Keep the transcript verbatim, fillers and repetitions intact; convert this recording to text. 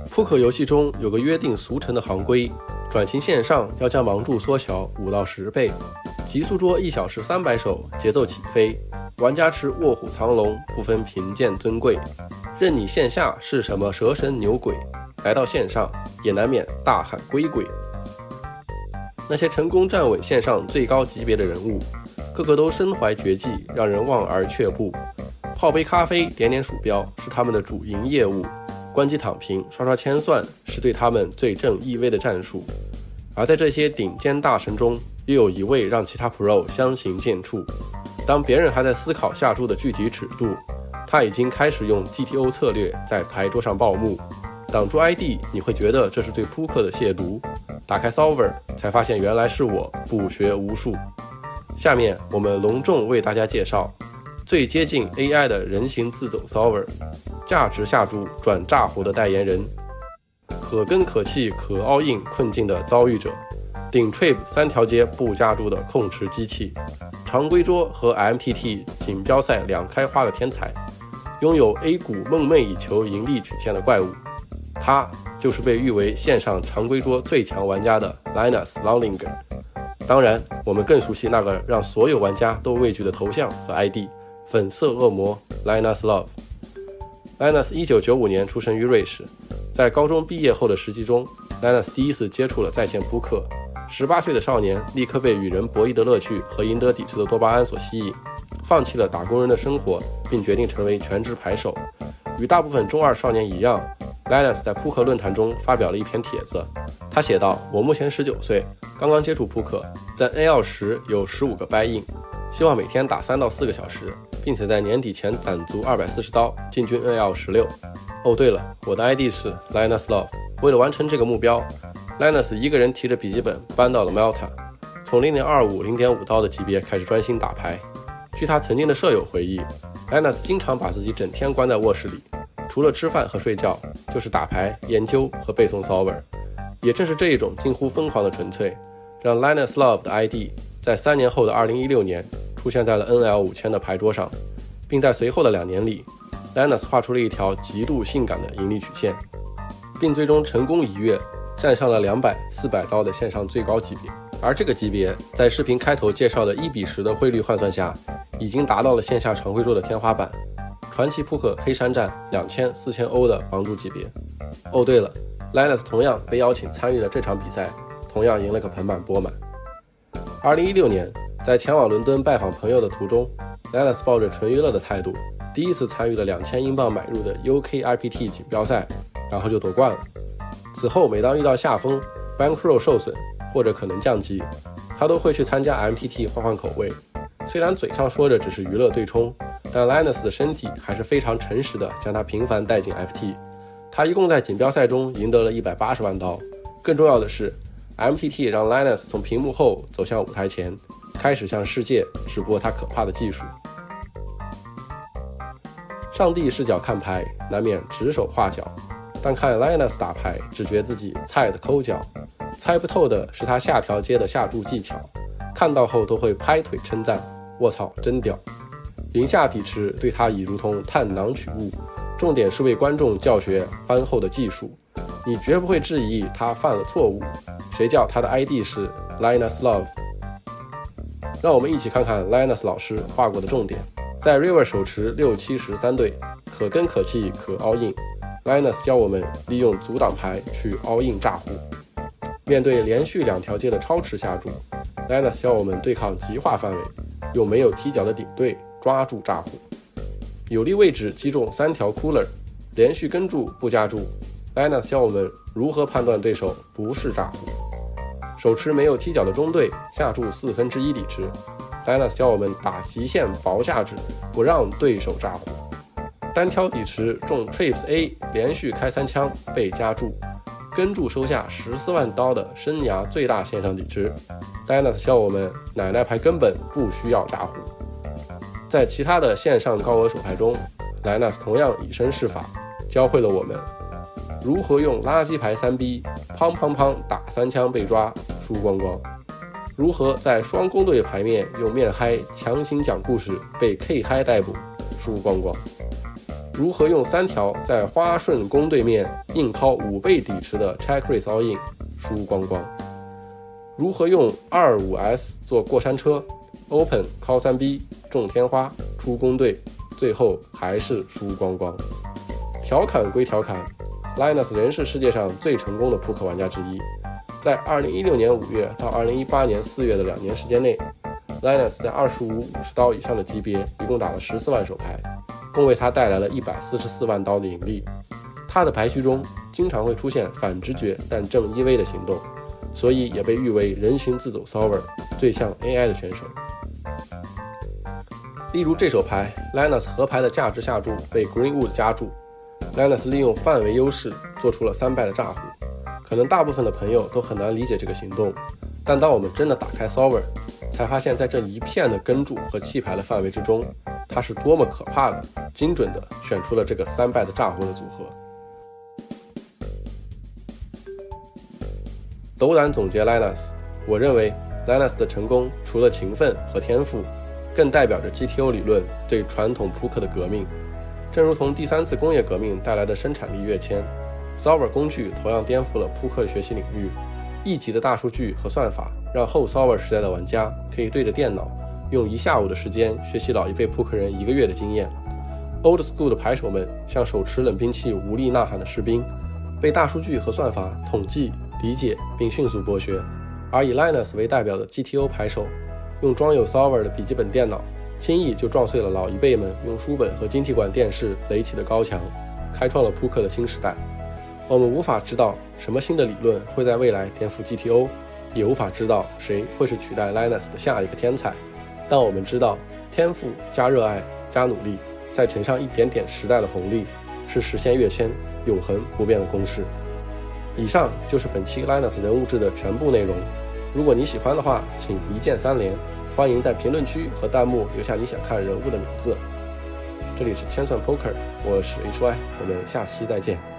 扑克游戏中有个约定俗成的行规，转型线上要将盲注缩小五到十倍，极速桌一小时三百手，节奏起飞，玩家持卧虎藏龙，不分贫贱尊贵，任你线下是什么蛇神牛鬼，来到线上也难免大喊归鬼。那些成功站稳线上最高级别的人物，个个都身怀绝技，让人望而却步。泡杯咖啡，点点鼠标是他们的主营业务，关机躺平，刷刷千算是对他们最正意味的战术。而在这些顶尖大神中，又有一位让其他 Pro 相形见绌。当别人还在思考下注的具体尺度，他已经开始用 G T O 策略在牌桌上报幕。挡住 I D， 你会觉得这是对扑克的亵渎。打开 Solver， 才发现原来是我不学无术。下面我们隆重为大家介绍最接近 A I 的人形自走 Solver， 价值下注转炸胡的代言人，可跟可气可 all in 困境的遭遇者，顶 Trip 三条街不加注的控池机器，常规桌和 M T T 锦标赛两开花的天才，拥有 A 股梦寐以求盈利曲线的怪物。他就是被誉为线上常规桌最强玩家的 Linus Lollinger。 当然我们更熟悉那个让所有玩家都畏惧的头像和 I D， 粉色恶魔 Linus Love。 Linus 一九九五年出生于瑞士，在高中毕业后的实习中， Linus 第一次接触了在线扑克。十八岁的少年立刻被与人博弈的乐趣和赢得底池的多巴胺所吸引，放弃了打工人的生活，并决定成为全职牌手。与大部分中二少年一样， Linus 在扑克论坛中发表了一篇帖子。他写道：我目前十九岁，刚刚接触扑克，在 N L 十有十五个 buy in， 希望每天打三到四个小时，并且在年底前攒足二百四十刀进军 N L 十六。哦对了，我的 I D 是 Linus Love。 为了完成这个目标， Linus 一个人提着笔记本搬到了 Malta， 从 零点二五、零点五刀的级别开始专心打牌。据他曾经的舍友回忆， Linus 经常把自己整天关在卧室里，除了吃饭和睡觉，就是打牌、研究和背诵 Solver。 也正是这一种近乎疯狂的纯粹，让 Linus Love 的 I D 在三年后的二零一六年出现在了 N L 五千的牌桌上，并在随后的两年里， Linus 画出了一条极度性感的盈利曲线，并最终成功一跃，站上了两百、四百刀的线上最高级别。而这个级别在视频开头介绍的一比十的汇率换算下，已经达到了线下常规桌的天花板。传奇扑克黑山站两千、四千欧的盲注级别。哦对了， Linus 同样被邀请参与了这场比赛，同样赢了个盆满钵满。二零一六年，在前往伦敦拜访朋友的途中， Linus 抱着纯娱乐的态度，第一次参与了两千英镑买入的 U K I P T 锦标赛，然后就夺冠了。此后每当遇到下风、 bankroll 受损或者可能降级，他都会去参加 M T T 换换口味。虽然嘴上说着只是娱乐对冲，但 Linus 的身体还是非常诚实的将他频繁带进 F T。 他一共在锦标赛中赢得了一百八十万刀。更重要的是， M T T 让 Linus 从屏幕后走向舞台前，开始向世界直播他可怕的技术。上帝视角看牌，难免指手画脚，但看 Linus 打牌，只觉自己菜的抠脚。猜不透的是他下条街的下注技巧，看到后都会拍腿称赞，卧槽真屌。零下底池对他已如同探囊取物，重点是为观众教学翻后的技术，你绝不会质疑他犯了错误。谁叫他的 I D 是 Linus Love。 让我们一起看看 Linus 老师画过的重点。在 River 手持六七十三对，可跟可气可 all in， Linus 教我们利用阻挡牌去 all in 炸胡。面对连续两条街的超持下注， Linus 教我们对抗极化范围，用没有踢脚的顶对抓住炸胡。有利位置击中三条 cooler， 连续跟注不加注， Linus 教我们如何判断对手不是炸胡。手持没有踢脚的中队下注四分之一底池， Linus 教我们打极限薄下指，不让对手炸胡。单挑底池中 Trips A 连续开三枪被加注，跟注收下十四万刀的生涯最大线上底池， Linus 教我们奶奶牌根本不需要炸胡。在其他的线上高额手牌中， Linus 同样以身试法，教会了我们如何用垃圾牌三 B 砰砰砰打三枪被抓输光光，如何在双公队牌面用面嗨强行讲故事被 K 嗨逮捕输光光。 如何用三条在花顺弓对面硬掏五倍底池的 check raise all in 输光光，如何用 二五 S 做过山车 open call 三 B 中天花出弓对，最后还是输光光。调侃归调侃， Linus 仍是世界上最成功的扑克玩家之一。在二零一六年五月到二零一八年四月的两年时间内， Linus 在二十五、五十刀以上的级别一共打了十四万手牌，共为他带来了一百四十四万刀的盈利。他的牌局中经常会出现反直觉但正 E V 的行动，所以也被誉为人形自走 solver， 最像 A I 的选手。例如这手牌 Linus 合牌的价值下注被 Greenwood 加注， Linus 利用范围优势做出了三败的炸胡。可能大部分的朋友都很难理解这个行动，但当我们真的打开 solver， 才发现在这一片的跟注和弃牌的范围之中，它是多么可怕的精准的选出了这个三败的炸胡的组合。斗胆总结 Linus， 我认为 Linus 的成功除了勤奋和天赋，更代表着 G T O 理论对传统扑克的革命。正如同第三次工业革命带来的生产力跃迁， Solver 工具同样颠覆了扑克学习领域。一级的大数据和算法让后 Solver 时代的玩家可以对着电脑用一下午的时间学习老一辈扑克人一个月的经验。 Old School 的牌手们像手持冷兵器无力呐喊的士兵，被大数据和算法统计、理解并迅速剥削。而以 Linus 为代表的 G T O 牌手，用装有 Solver 的笔记本电脑轻易就撞碎了老一辈们用书本和晶体管电视垒起的高墙，开创了扑克的新时代。我们无法知道什么新的理论会在未来颠覆 G T O， 也无法知道谁会是取代 Linus 的下一个天才，但我们知道天赋加热爱加努力，再乘上一点点时代的红利，是实现跃迁永恒不变的公式。以上就是本期 Linus 人物志的全部内容。如果你喜欢的话，请一键三连，欢迎在评论区和弹幕留下你想看人物的名字。这里是千算 Poker， 我是 H Y， 我们下期再见。